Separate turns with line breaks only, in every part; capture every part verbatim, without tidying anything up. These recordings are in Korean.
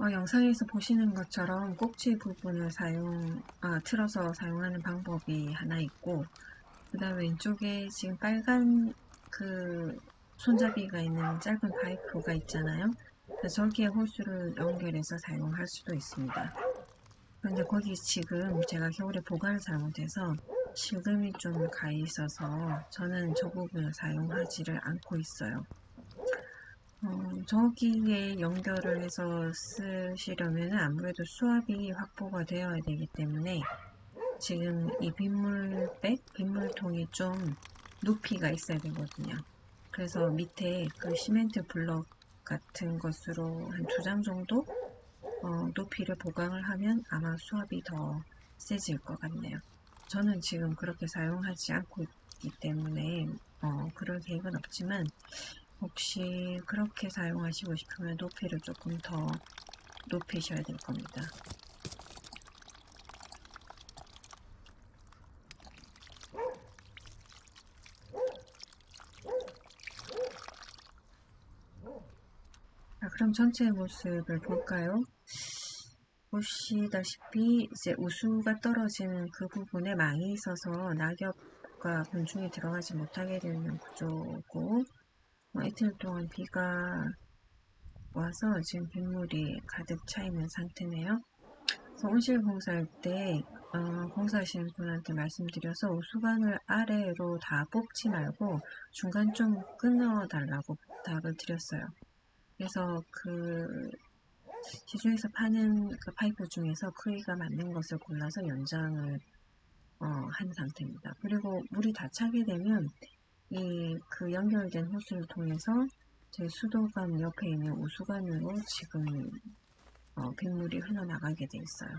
어, 영상에서 보시는 것처럼 꼭지 부분을 사용, 아, 틀어서 사용하는 방법이 하나 있고, 그 다음 왼쪽에 지금 빨간 그 손잡이가 있는 짧은 파이프가 있잖아요. 저기에 호스를 연결해서 사용할 수도 있습니다. 그런데 거기 지금 제가 겨울에 보관을 잘못해서 실금이 좀 가 있어서 저는 저 부분을 사용하지를 않고 있어요. 어, 저기에 연결을 해서 쓰시려면 아무래도 수압이 확보가 되어야 되기 때문에 지금 이 빗물백, 빗물통이 좀 높이가 있어야 되거든요. 그래서 밑에 그 시멘트 블럭 같은 것으로 한 두 장 정도 어, 높이를 보강을 하면 아마 수압이 더 세질 것 같네요. 저는 지금 그렇게 사용하지 않고 있기 때문에 어, 그럴 계획은 없지만 혹시 그렇게 사용하시고 싶으면 높이를 조금 더 높이셔야 될 겁니다. 자, 그럼 전체 모습을 볼까요? 보시다시피 이제 우수가 떨어지는 그 부분에 망이 있어서 낙엽과 곤충이 들어가지 못하게 되는 구조고 어, 이틀 동안 비가 와서 지금 빗물이 가득 차 있는 상태네요. 그래서 온실 공사할 때 어, 공사하시는 분한테 말씀드려서 우수관을 아래로 다 뽑지 말고 중간 좀 끊어 달라고 부탁을 드렸어요. 그래서 그 시중에서 파는 그 파이프 중에서 크기가 맞는 것을 골라서 연장을 어, 한 상태입니다. 그리고 물이 다 차게 되면 이 그 연결된 호스를 통해서 제 수도관 옆에 있는 우수관으로 지금 어, 빗물이 흘러나가게 돼 있어요.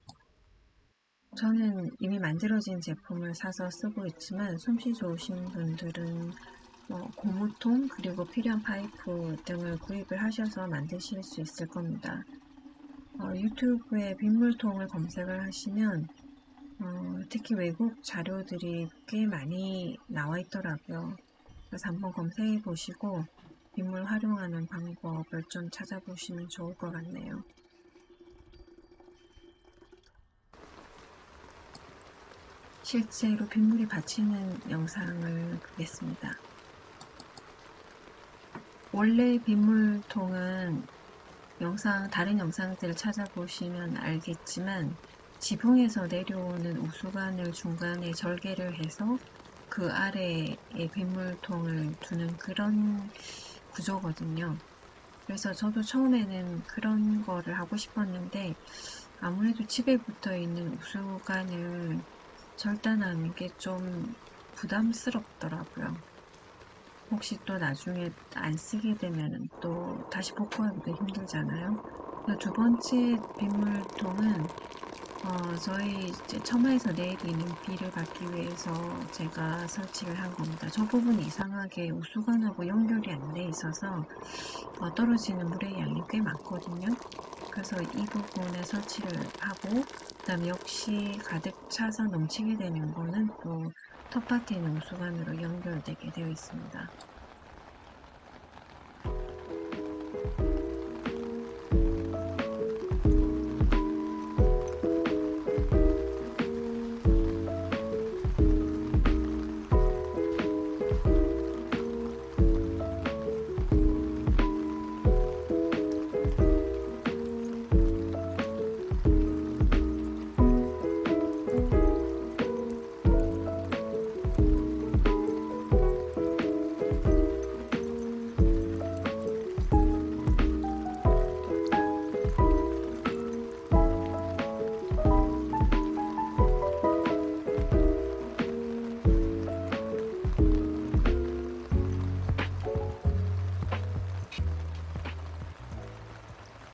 저는 이미 만들어진 제품을 사서 쓰고 있지만 솜씨 좋으신 분들은 뭐 고무통 그리고 필요한 파이프 등을 구입을 하셔서 만드실 수 있을 겁니다. 어, 유튜브에 빗물통을 검색을 하시면 어, 특히 외국 자료들이 꽤 많이 나와 있더라고요. 그래서 한번 검색해 보시고 빗물 활용하는 방법을 좀 찾아보시면 좋을 것 같네요. 실제로 빗물이 받치는 영상을 보겠습니다. 원래 빗물통은 영상, 다른 영상들을 찾아보시면 알겠지만 지붕에서 내려오는 우수관을 중간에 절개를 해서 그 아래에 빗물통을 두는 그런 구조거든요. 그래서 저도 처음에는 그런 거를 하고 싶었는데 아무래도 집에 붙어 있는 우수관을 절단하는 게 좀 부담스럽더라고요. 혹시 또 나중에 안 쓰게 되면 또 다시 복구하기도 힘들잖아요. 두 번째 빗물통은 어, 저희 이제 처마에서 내리는 비를 받기 위해서 제가 설치를 한 겁니다. 저 부분이 이상하게 우수관하고 연결이 안 돼 있어서 어, 떨어지는 물의 양이 꽤 많거든요. 그래서 이 부분에 설치를 하고 그 다음에 역시 가득 차서 넘치게 되는 거는 또 텃밭에 있는 우수관으로 연결되게 되어 있습니다.